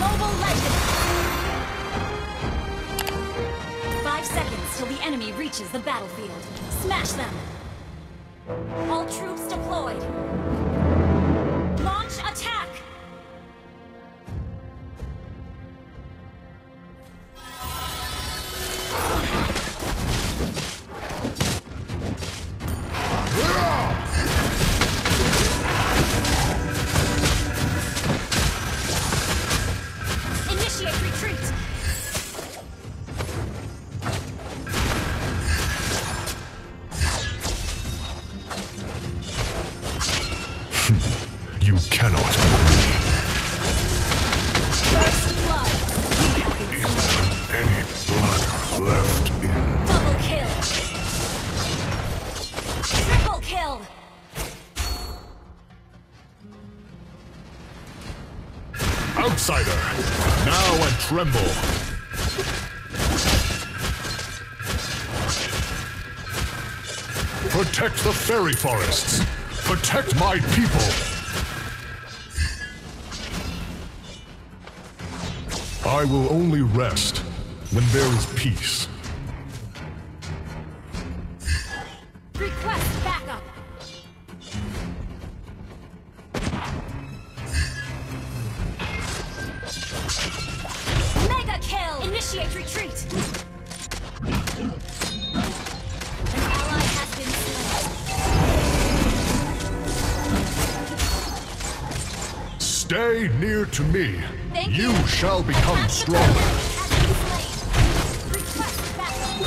Mobile Legend! 5 seconds till the enemy reaches the battlefield. Smash them! All troops deployed! Launch attack! Initiate retreat! You cannot beat me. First blood! Isn't any blood left in? Double kill! Triple kill! Outsider! Now I tremble! Protect the fairy forests! Protect my people! I will only rest when there is peace. Request backup! Mega kill! Initiate retreat! An ally has been slain. Stay near to me. Thank You you. shall become Attack the stronger. enemy has been slain. Request backup!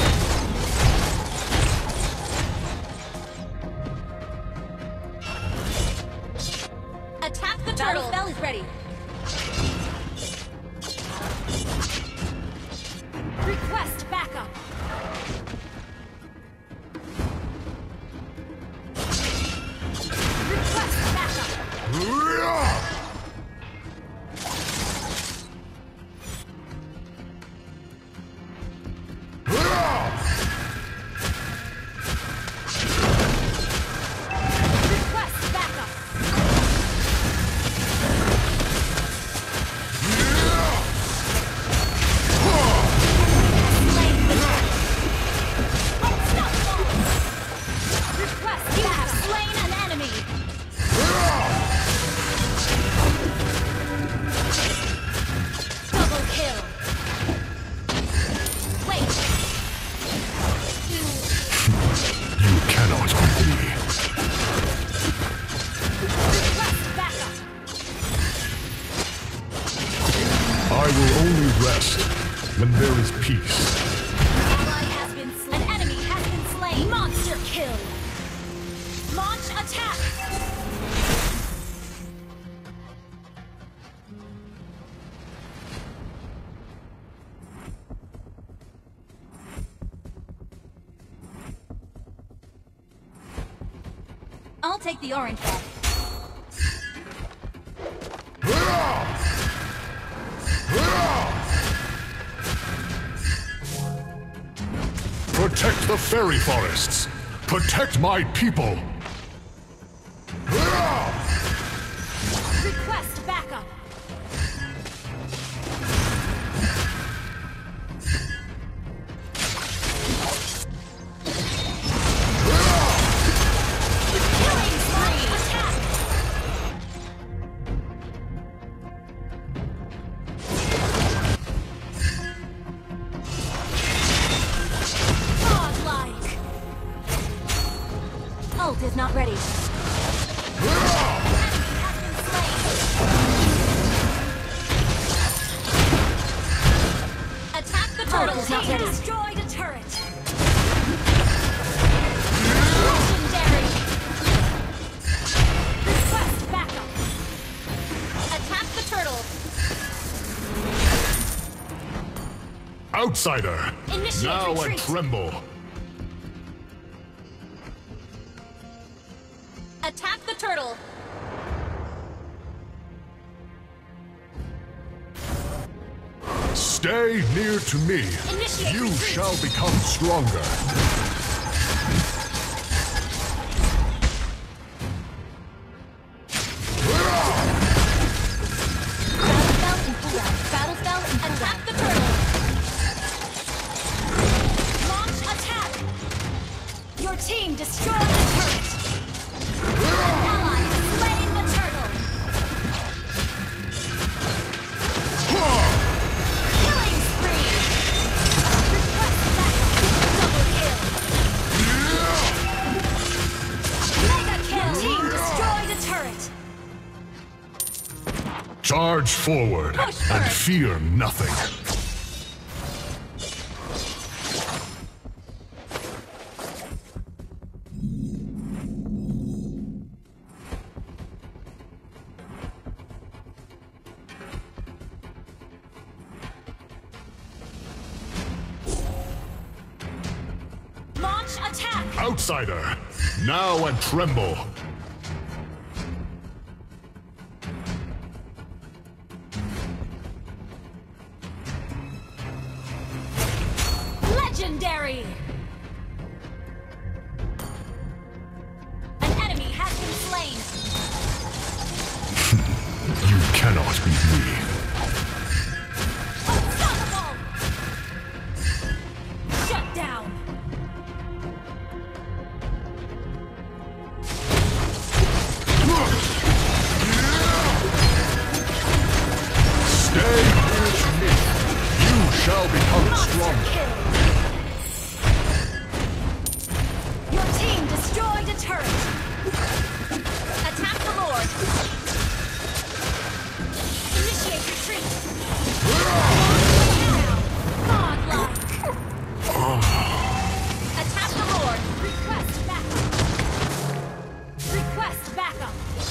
Attack the turtle! Spell is ready. Request backup! Request backup! Request backup! Slain the turtle. Unstoppable! Request, you have slain an enemy! Double kill! Wait! You cannot beat me. Request backup! I will only rest when there is peace. Ally has been slain. An enemy has been slain. Monster kill! Launch attack! I'll take the orange one. Protect the fairy forests. Protect my people. Request backup! Killing spree! Attack! Godlike! Ult is not ready. Enemy has been slain. Attack the turtle! is not ready. Destroyed a turret! Legendary! Request backup! Attack the turtle! Outsider! Initiate Now I retreat. tremble. Attack the turtle! Stay near to me. Initiate You retreat. shall become stronger. Battle belt and pull out. Charge forward Push and first. fear nothing. Launch attack! Outsider, now and tremble. Legendary! An enemy has been slain! You cannot beat me. Unstoppable! Shut down! Stay with me. You shall become Monster stronger. kill! Your team destroyed a turret! Attack the Lord! Initiate retreat! Godlike! Attack the Lord! Request backup! Request backup!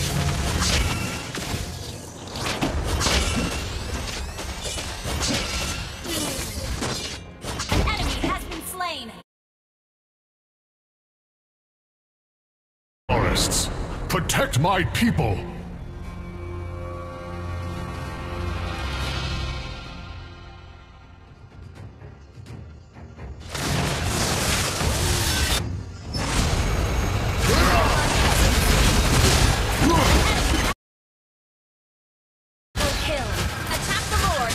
An enemy has been slain! Forests, protect my people. Kill! Attack the Lord!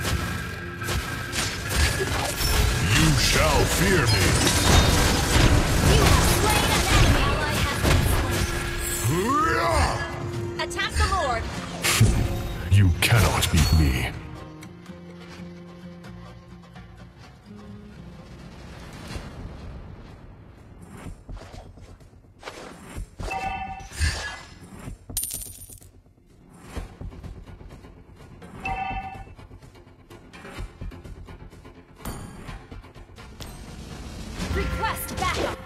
You shall fear me. You have slain an enemy! Ally has been slain! Attack the Lord! You cannot beat me. Request backup!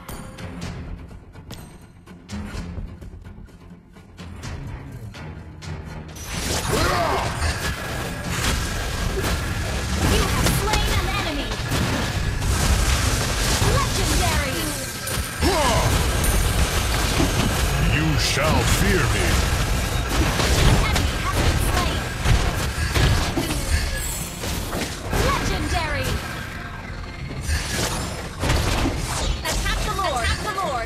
You have slain an enemy! Legendary! You shall fear me. Enemy has been slain! Legendary! Attack the Lord! Attack the Lord!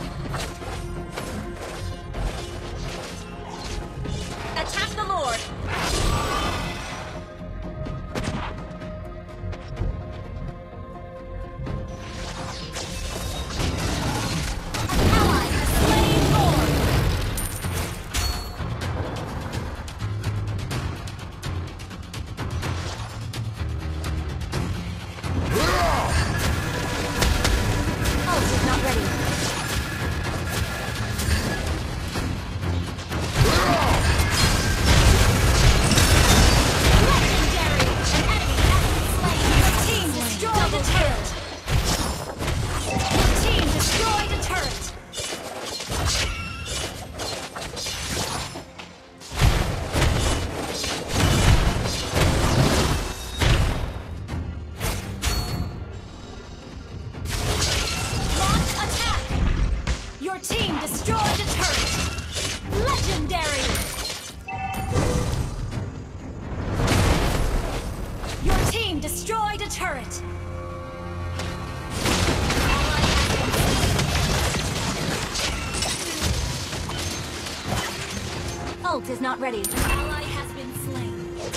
Attack the Lord! An ally has slain Lord! Ult is not ready. Legendary! An enemy has been slain. Your team destroyed a turret. Your team destroyed a turret. Launch attack! Your team destroyed a turret. Legendary! Your team destroyed a turret. Ult is not ready. An ally has been slain.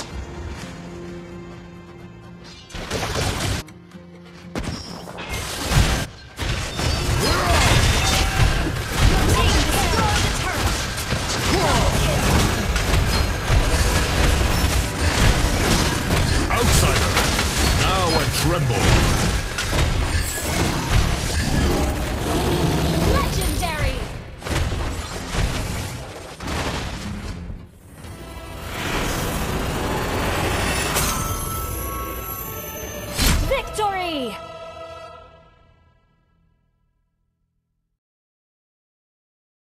Your team destroyed a turret. Outsider, now and tremble. Legendary! Victory!